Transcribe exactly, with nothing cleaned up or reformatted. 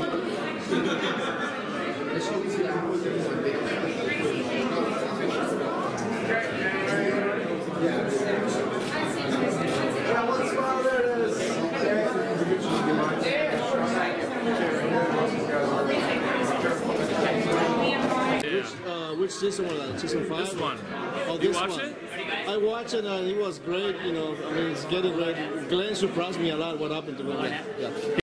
Uh, which season was that? Season five? This one. Oh, you this watch one. it? I watched it and it was great. You know, I mean, it's getting ready. Glenn surprised me a lot. What happened to Glenn? Yeah.